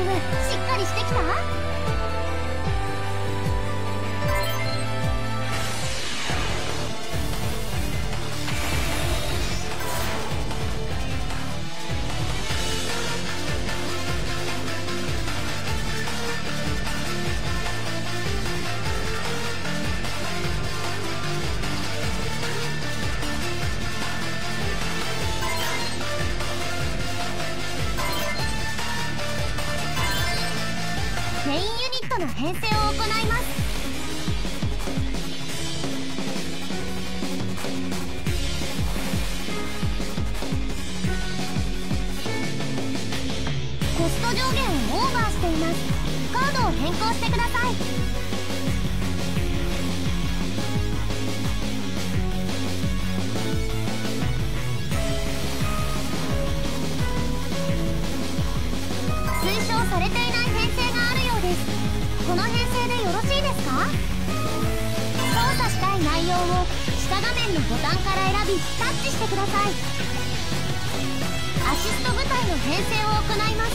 ングしっかりしてきた？メインユニットの編成を行います。コスト上限をオーバーしています。カードを変更してください。推奨されていない編成があるようです。この編成でよろしいですか？操作したい内容を下画面のボタンから選びタッチしてください。アシスト部隊の編成を行います。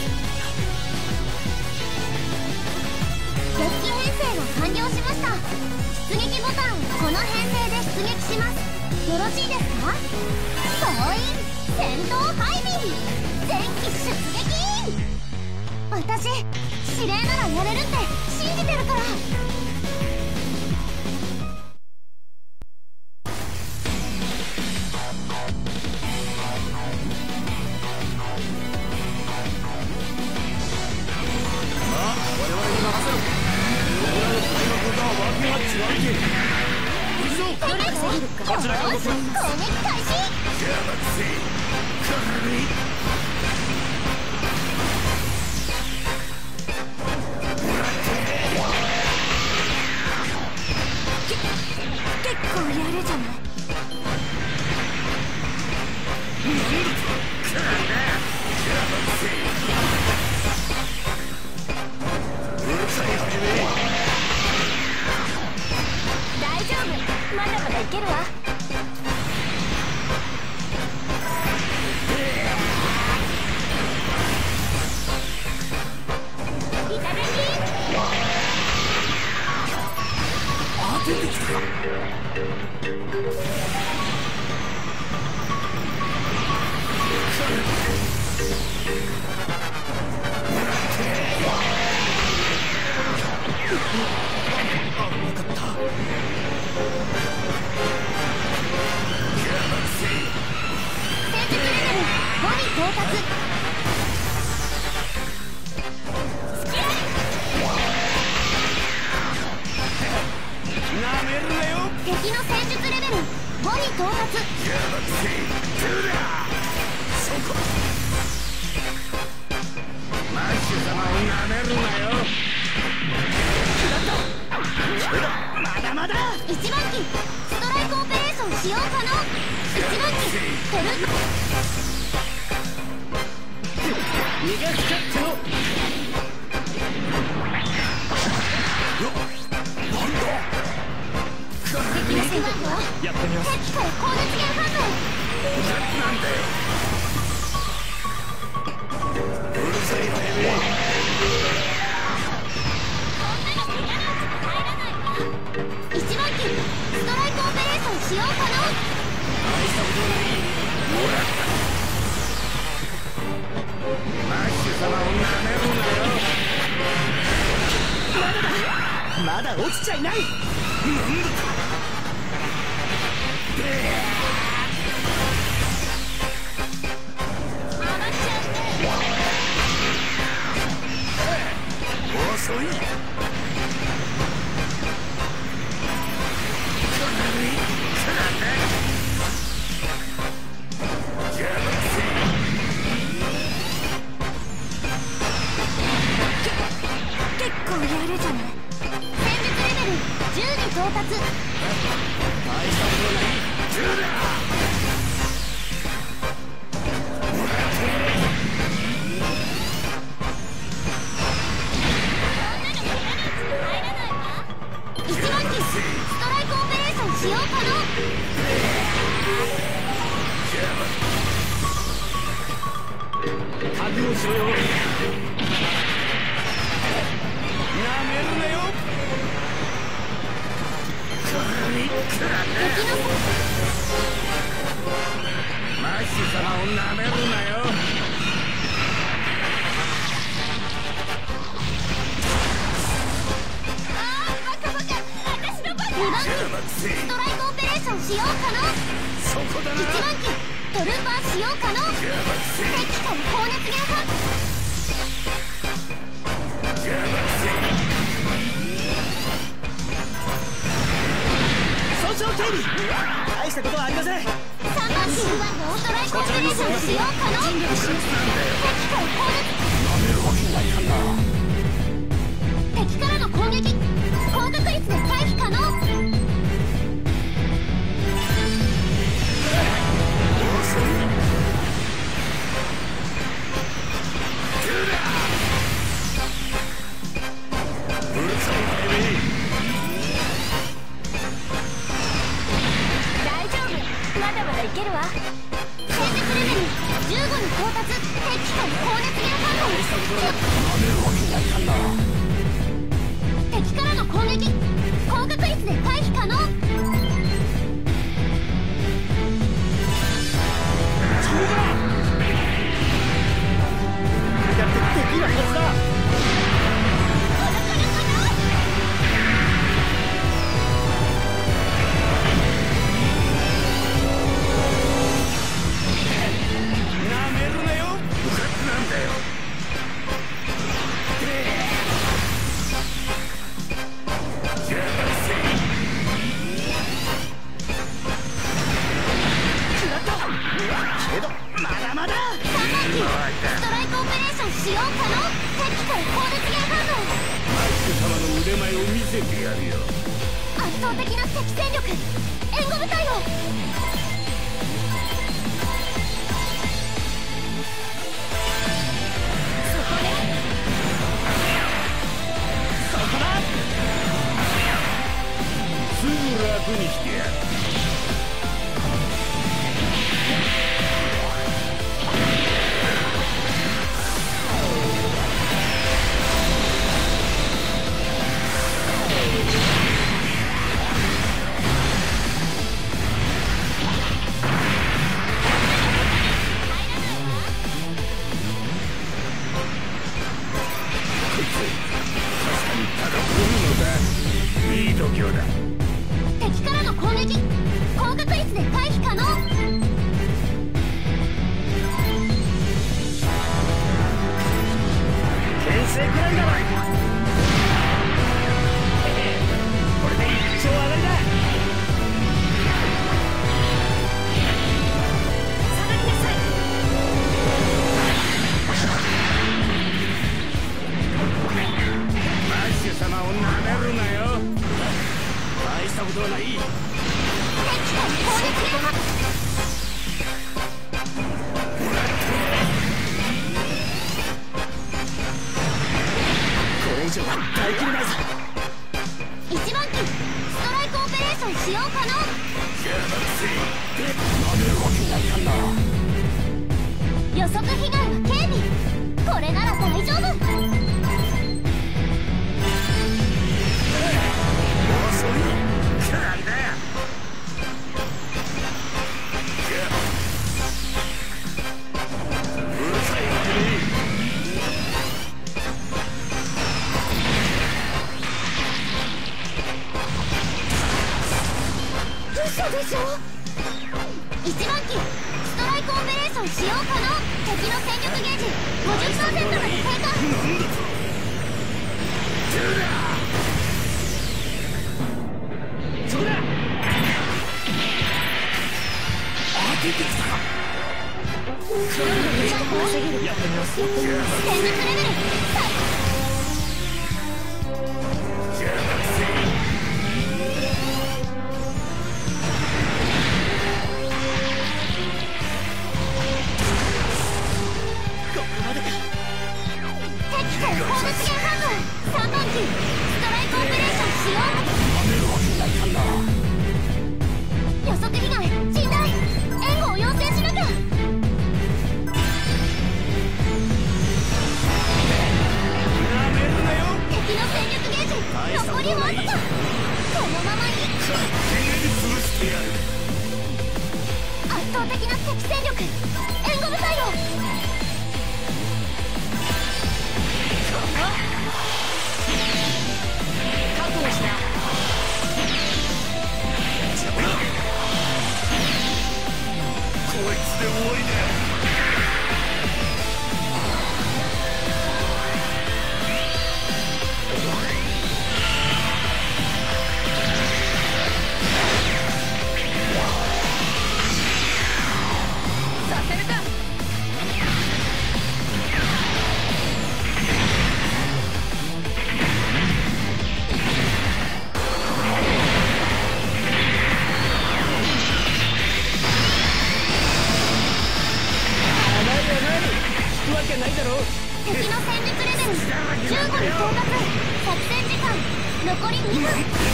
デッキ編成が完了しました。出撃ボタンをこの編成で出撃します。よろしいですか？総員戦闘配備、前期出撃。私、指令ならやれるって信じてるから。こちらが攻撃開始。結構やるじゃない。大丈夫、まだまだいけるわ。出てきた。敵の戦術レベル5に到達。マッシュ様をなめるなよ。まだまだ。1番機ストライクオペレーション使用可能。1番機トル逃がしちゃってよ。やってみます。敵から攻撃源反応。なんだよ。うるさいわよ。1番機ストライクオペレーション使用可能。大したことない。もらった。マッシュ様をなめるなよ。まだだ。まだ落ちちゃいない。なんだと。遅い。結構やるじゃない。戦術レベル10に到達。大したことない。10だ。使用可能。覚悟しろよ。 るなよ。マッシュ様をなめるなよ。 2番機ストライクオペレーション使用可能。 そこだな。 1番機トルーパー使用可能。敵から高熱源波。 早朝警備大したことはありません。 3番機ストライクオペレーション使用可能。敵から高熱。敵からの攻撃高確率で回避可能。大丈夫、まだまだいけるわ。戦術レベル15に到達。敵から高熱源反応。敵からの攻撃高確率で回避可能。 だってできないはずだ。 なめるなよ。なんだよ。 けどまだまだ。 3番機ストライクオペレーション使用可能。敵から高熱源反応。 マッシュ様の腕前を見せてやるよ。 圧倒的な敵戦力援護部隊を。 そこだ。 すぐ楽にしてやる。いい度胸だ。 敵からの攻撃高確率で回避可能。 牽制くらいだわ。これで一丁上がりだ。下がりなさい。 マッシュ様をなめるなよ。大したことはない。 敵から高熱源波。 これ以上は耐えきれないぞ。 1番機ストライクオペレーション使用可能。予測被害は警備。これなら大丈夫。 なんだよ。うるさいわね。 嘘でしょ。1番機ストライクオペレーション使用可能。敵の戦力ゲージ 50% まで低下。 なんだと。 そこだ。 出てきたか。 やってみます。 戦術レベルここまでか。 敵から高熱源反応。3番機ストライクオペレーション使用。予測被害甚大。援護を要請しなきゃ。 なめるなよ。 敵の戦力ゲージゃないだろう。 敵の戦術レベル15に到達。作戦時間残り2分。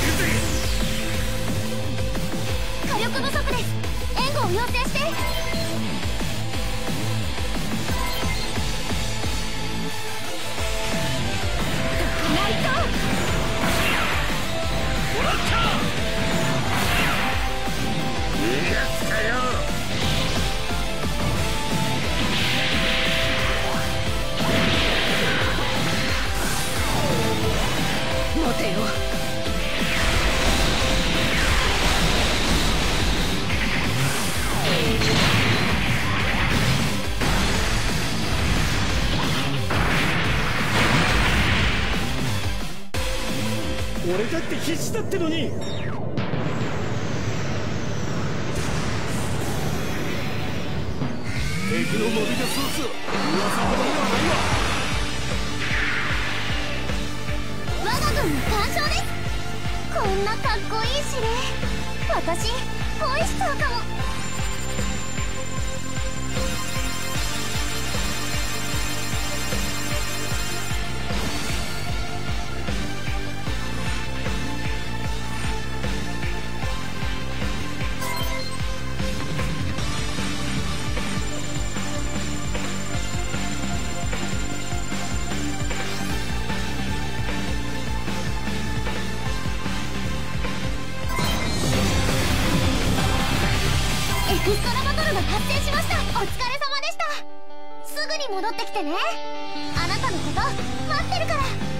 火力不足です。援護を要請して。ナイトもらった。逃がすかよ。 待てよ。俺だって必死だってのに。敵のモビルスーツ噂ほどではないわ。 我が軍の完勝です。こんなかっこいい指令私恋しちゃうかも。エクストラバトルが発生しました。お疲れ様でした。すぐに戻ってきてね。あなたのこと待ってるから。